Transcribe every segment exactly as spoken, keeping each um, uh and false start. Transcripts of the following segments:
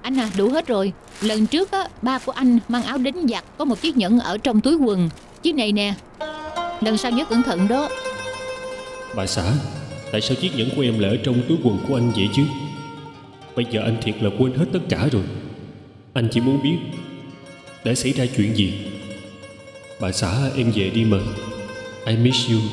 Anh à, đủ hết rồi. Lần trước á, ba của anh mang áo đánh giặc có một chiếc nhẫn ở trong túi quần. Chiếc này nè. Lần sau nhớ cẩn thận đó. Bà xã, tại sao chiếc nhẫn của em lại ở trong túi quần của anh vậy chứ? Bây giờ anh thiệt là quên hết tất cả rồi. Anh chỉ muốn biết đã xảy ra chuyện gì. Bà xã, em về đi mà. I miss you.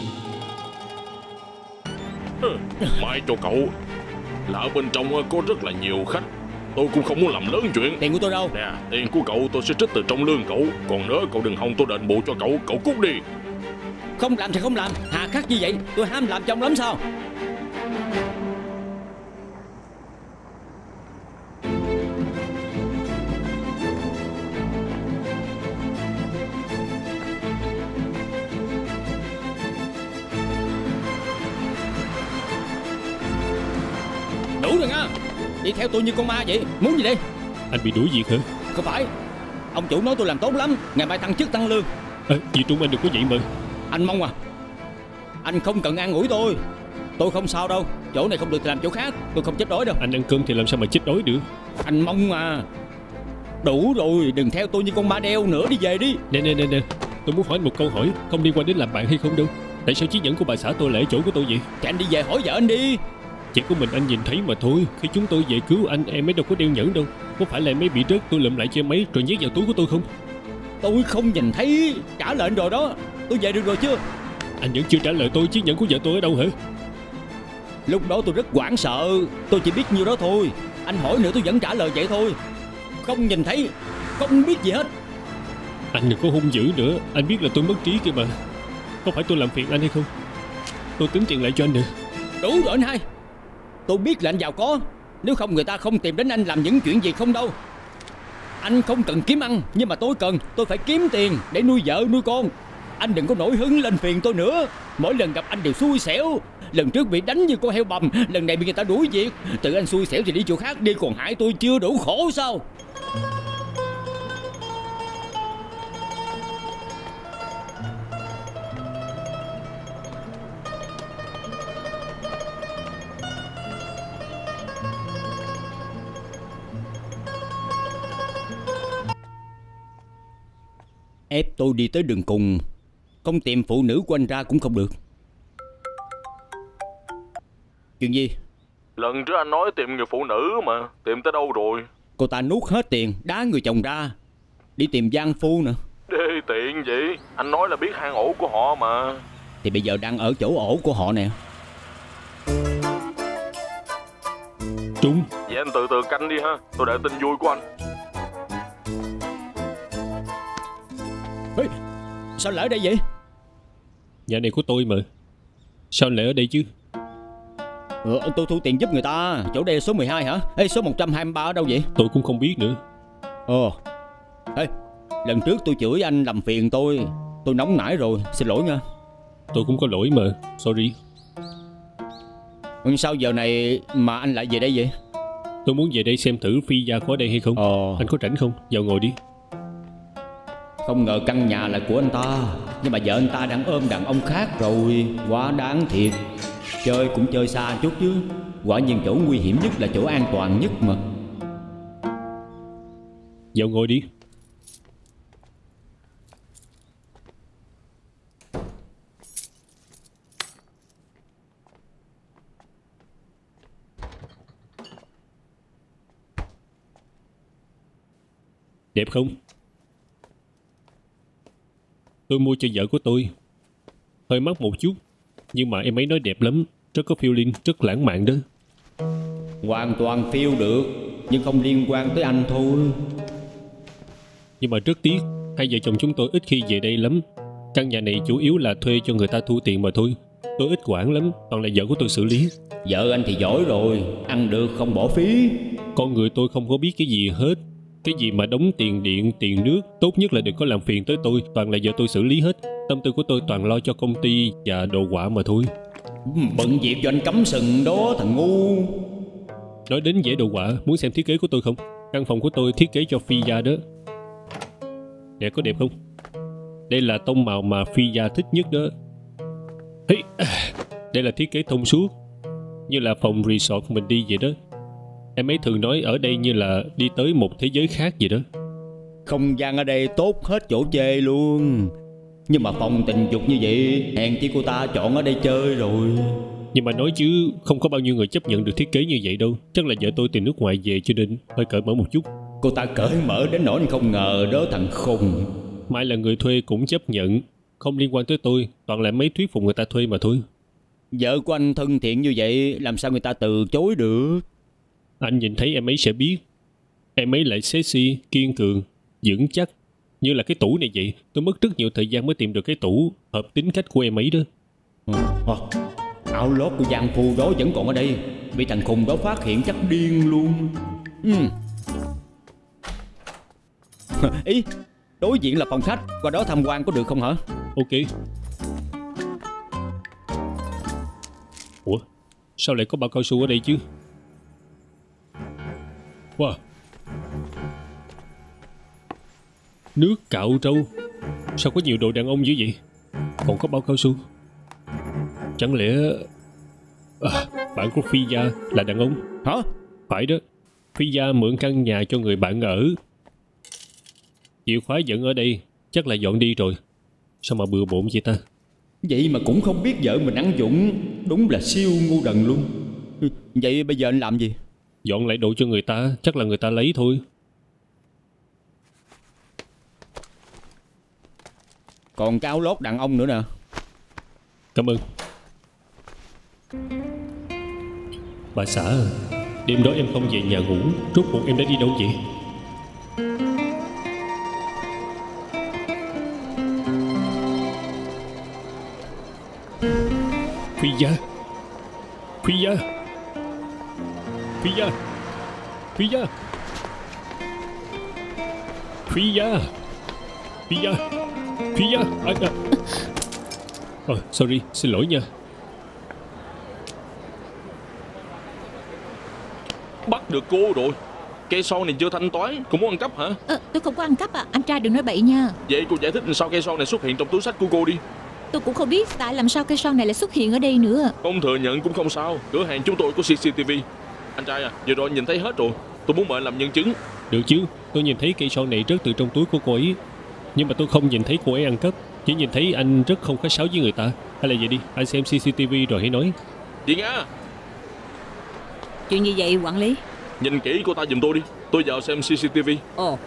Mai cho cậu. Là ở bên trong có rất là nhiều khách. Tôi cũng không muốn làm lớn chuyện. Tiền của tôi đâu? Nè, tiền của cậu tôi sẽ trích từ trong lương cậu. Còn nữa cậu đừng hòng tôi đền bù cho cậu. Cậu cút đi. Không làm thì không làm. Hà khắc như vậy tôi ham làm chồng lắm sao? Đủ rồi nha. Đi theo tôi như con ma vậy. Muốn gì đây? Anh bị đuổi việc hả? Không phải. Ông chủ nói tôi làm tốt lắm. Ngày mai tăng chức tăng lương. À, chị Trung, anh đừng có vậy mà. Anh mong à. Anh không cần an ủi tôi. Tôi không sao đâu. Chỗ này không được thì làm chỗ khác. Tôi không chết đói đâu. Anh ăn cơm thì làm sao mà chết đói được. Anh mong à. Đủ rồi. Đừng theo tôi như con ma đeo nữa. Đi về đi. Nè nè nè nè, tôi muốn hỏi anh một câu hỏi không liên quan đến làm bạn hay không đâu. Tại sao chiếc nhẫn của bà xã tôi lại ở chỗ của tôi vậy? Thì anh đi về hỏi vợ anh đi. Chỉ có mình anh nhìn thấy mà thôi. Khi chúng tôi về cứu anh, em ấy đâu có đeo nhẫn đâu. Có phải là em ấy bị rớt, tôi lượm lại cho em ấy rồi nhét vào túi của tôi không? Tôi không nhìn thấy. Trả lệnh rồi đó. Tôi về được rồi chưa? Anh vẫn chưa trả lời tôi chiếc nhẫn của vợ tôi ở đâu hả? Lúc đó tôi rất hoảng sợ. Tôi chỉ biết nhiêu đó thôi. Anh hỏi nữa tôi vẫn trả lời vậy thôi. Không nhìn thấy. Không biết gì hết. Anh đừng có hung dữ nữa. Anh biết là tôi mất trí kia mà. Có phải tôi làm phiền anh hay không? Tôi tính tiền lại cho anh nữa. Đủ rồi anh hai. Tôi biết là anh giàu có. Nếu không người ta không tìm đến anh làm những chuyện gì không đâu. Anh không cần kiếm ăn. Nhưng mà tôi cần. Tôi phải kiếm tiền để nuôi vợ nuôi con. Anh đừng có nổi hứng lên phiền tôi nữa. Mỗi lần gặp anh đều xui xẻo. Lần trước bị đánh như con heo bầm. Lần này bị người ta đuổi việc. Tự anh xui xẻo thì đi chỗ khác đi. Còn hại tôi chưa đủ khổ sao? Ép tôi đi tới đường cùng. Không tìm phụ nữ của anh ra cũng không được. Chuyện gì? Lần trước anh nói tìm người phụ nữ mà. Tìm tới đâu rồi? Cô ta nuốt hết tiền, đá người chồng ra. Đi tìm giang phu nữa. Đê tiện vậy. Anh nói là biết hang ổ của họ mà. Thì bây giờ đang ở chỗ ổ của họ nè. Trung. Vậy anh từ từ canh đi ha. Tôi đợi tin vui của anh. Ê, sao lại ở đây vậy? Nhà này của tôi mà. Sao lại ở đây chứ? Ừ, tôi thu tiền giúp người ta. Chỗ đây là số mười hai hả? Ê, số một trăm hai mươi ba ở đâu vậy? Tôi cũng không biết nữa. Ồ. Ê, lần trước tôi chửi anh làm phiền tôi. Tôi nóng nảy rồi, xin lỗi nha. Tôi cũng có lỗi mà, sorry. Sao giờ này mà anh lại về đây vậy? Tôi muốn về đây xem thử Phi Gia có ở đây hay không. Ồ. Anh có rảnh không? Vào ngồi đi. Không ngờ căn nhà là của anh ta. Nhưng mà vợ anh ta đang ôm đàn ông khác rồi. Quá đáng thiệt. Chơi cũng chơi xa chút chứ. Quả nhiên chỗ nguy hiểm nhất là chỗ an toàn nhất mà. Vào ngồi đi. Đẹp không? Tôi mua cho vợ của tôi. Hơi mắc một chút. Nhưng mà em ấy nói đẹp lắm. Rất có feeling, rất lãng mạn đó. Hoàn toàn feel được. Nhưng không liên quan tới anh thôi. Nhưng mà rất tiếc, hai vợ chồng chúng tôi ít khi về đây lắm. Căn nhà này chủ yếu là thuê cho người ta thu tiền mà thôi. Tôi ít quản lắm, toàn là vợ của tôi xử lý. Vợ anh thì giỏi rồi. Ăn được không bỏ phí. Con người tôi không có biết cái gì hết. Cái gì mà đóng tiền điện, tiền nước, tốt nhất là đừng có làm phiền tới tôi. Toàn là vợ tôi xử lý hết. Tâm tư của tôi toàn lo cho công ty và đồ họa mà thôi. Bận việc cho anh cắm sừng đó thằng ngu. Nói đến vẽ đồ họa, muốn xem thiết kế của tôi không? Căn phòng của tôi thiết kế cho Phi Gia đó. Nè, có đẹp không? Đây là tông màu mà Phi Gia thích nhất đó. Hey, đây là thiết kế thông suốt, như là phòng resort mình đi vậy đó. Em ấy thường nói ở đây như là đi tới một thế giới khác gì đó. Không gian ở đây tốt hết chỗ chê luôn. Nhưng mà phòng tình dục như vậy, hèn chi cô ta chọn ở đây chơi rồi. Nhưng mà nói chứ không có bao nhiêu người chấp nhận được thiết kế như vậy đâu. Chắc là vợ tôi từ nước ngoài về cho nên hơi cởi mở một chút. Cô ta cởi mở đến nỗi không ngờ đó thằng khùng. Mai là người thuê cũng chấp nhận. Không liên quan tới tôi, toàn là mấy thuyết phục người ta thuê mà thôi. Vợ của anh thân thiện như vậy, làm sao người ta từ chối được? Anh nhìn thấy em ấy sẽ biết. Em ấy lại sexy, kiên cường, vững chắc. Như là cái tủ này vậy. Tôi mất rất nhiều thời gian mới tìm được cái tủ hợp tính cách của em ấy đó. à, Áo lót của giang phu đó vẫn còn ở đây. Bị thằng khùng đó phát hiện chắc điên luôn. ừ. Ý, đối diện là phòng khách, qua đó tham quan có được không hả? Ok. Ủa, sao lại có bao cao su ở đây chứ? Wow. Nước cạo râu. Sao có nhiều đồ đàn ông dữ vậy? Còn có bao cao su. Chẳng lẽ à, bạn của Phi-gia là đàn ông? Hả? Phải đó. Phi-gia mượn căn nhà cho người bạn ở. Chìa khóa vẫn ở đây. Chắc là dọn đi rồi. Sao mà bừa bộn vậy ta? Vậy mà cũng không biết vợ mình ăn dụng. Đúng là siêu ngu đần luôn. Vậy bây giờ anh làm gì? Dọn lại đồ cho người ta. Chắc là người ta lấy thôi. Còn cái áo lót đàn ông nữa nè. Cảm ơn. Bà xã à, đêm đó em không về nhà ngủ. Rốt cuộc em đã đi đâu vậy? Phi gia. Phi gia. Phi gia. Phi gia. Phi gia. Phi gia. Phi gia. À, à. Oh, sorry, xin lỗi nha. Bắt được cô rồi. Cây son này chưa thanh toán, cô muốn ăn cắp hả? à, Tôi không có ăn cắp à. Anh trai đừng nói bậy nha. Vậy cô giải thích sao cây son này xuất hiện trong túi xách của cô đi. Tôi cũng không biết tại làm sao cây son này lại xuất hiện ở đây nữa. Không thừa nhận cũng không sao. Cửa hàng chúng tôi có xê xê tê vê. Anh trai à, vừa rồi nhìn thấy hết rồi. Tôi muốn mời làm nhân chứng. Được chứ, tôi nhìn thấy cây son này rớt từ trong túi của cô ấy. Nhưng mà tôi không nhìn thấy cô ấy ăn cắp. Chỉ nhìn thấy anh rất không khách sáo với người ta. Hay là vậy đi, anh xem xê xê tê vê rồi hãy nói. Chị Nga. Chuyện gì vậy quản lý? Nhìn kỹ cô ta giùm tôi đi. Tôi vào xem xê xê tê vê. Ồ.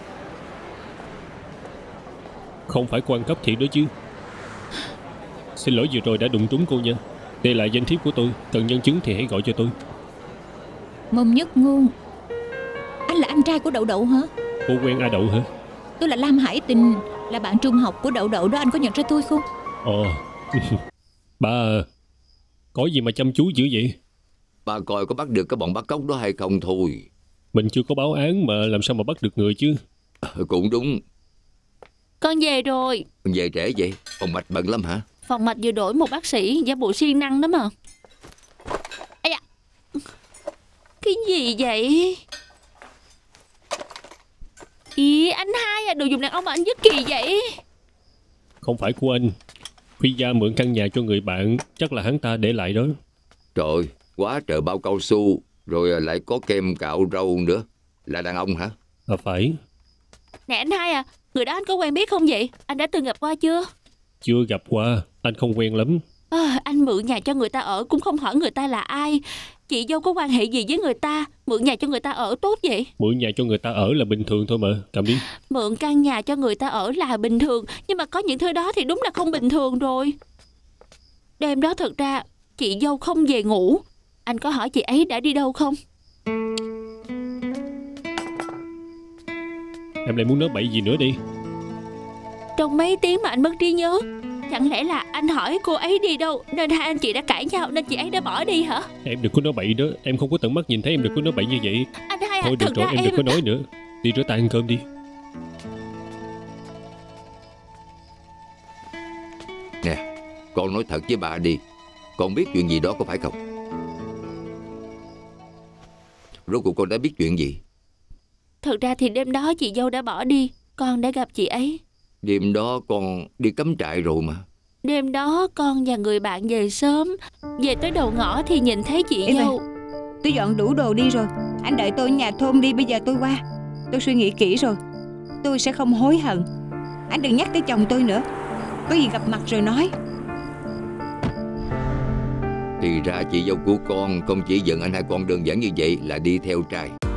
Không phải cô ăn cắp thiệt đó chứ. Xin lỗi vừa rồi đã đụng trúng cô nha. Đây là danh thiếp của tôi. Cần nhân chứng thì hãy gọi cho tôi. Mông Nhất Ngôn. Anh là anh trai của Đậu Đậu hả? Cô quen A Đậu hả? Tôi là Lam Hải Tình, là bạn trung học của Đậu Đậu đó. Anh có nhận ra tôi không? Ồ. Bà có gì mà chăm chú dữ vậy? Bà coi có bắt được cái bọn bắt cóc đó hay không thôi. Mình chưa có báo án mà làm sao mà bắt được người chứ. À, cũng đúng. Con về rồi. Về trễ vậy? Phòng mạch bận lắm hả? Phòng mạch vừa đổi một bác sĩ giả bộ siêng năng đó mà. Ây da. Cái gì vậy? Ý anh hai à, đồ dùng đàn ông mà anh vứt kỳ vậy? Không phải của anh. Phi gia mượn căn nhà cho người bạn. Chắc là hắn ta để lại đó. Trời, quá trời bao cao su. Rồi lại có kem cạo râu nữa. Là đàn ông hả? À phải. Nè anh hai à, người đó anh có quen biết không vậy? Anh đã từng gặp qua chưa? Chưa gặp qua. Anh không quen lắm. À, anh mượn nhà cho người ta ở cũng không hỏi người ta là ai. Chị dâu có quan hệ gì với người ta? Mượn nhà cho người ta ở tốt vậy? Mượn nhà cho người ta ở là bình thường thôi mà. Cầm đi. Mượn căn nhà cho người ta ở là bình thường. Nhưng mà có những thứ đó thì đúng là không bình thường rồi. Đêm đó thật ra chị dâu không về ngủ. Anh có hỏi chị ấy đã đi đâu không? Em lại muốn nói bậy gì nữa đi? Trong mấy tiếng mà anh mất trí nhớ, chẳng lẽ là anh hỏi cô ấy đi đâu nên hai anh chị đã cãi nhau nên chị ấy đã bỏ đi hả? Em đừng có nói bậy đó. Em không có tận mắt nhìn thấy, em đừng có nói bậy như vậy. Anh hai à, thôi được thật rồi, ra em em đừng có nói nữa. Đi rửa tay ăn cơm đi. Nè, con nói thật với bà đi. Con biết chuyện gì đó có phải không? Rốt cuộc con đã biết chuyện gì? Thật ra thì đêm đó chị dâu đã bỏ đi. Con đã gặp chị ấy. Đêm đó con đi cắm trại rồi mà. Đêm đó con và người bạn về sớm. Về tới đầu ngõ thì nhìn thấy chị Ê dâu. Tôi dọn đủ đồ đi rồi. Anh đợi tôi ở nhà thôn đi, bây giờ tôi qua. Tôi suy nghĩ kỹ rồi, tôi sẽ không hối hận. Anh đừng nhắc tới chồng tôi nữa. Có gì gặp mặt rồi nói. Thì ra chị dâu của con không chỉ giận anh hai con đơn giản như vậy là đi theo trai.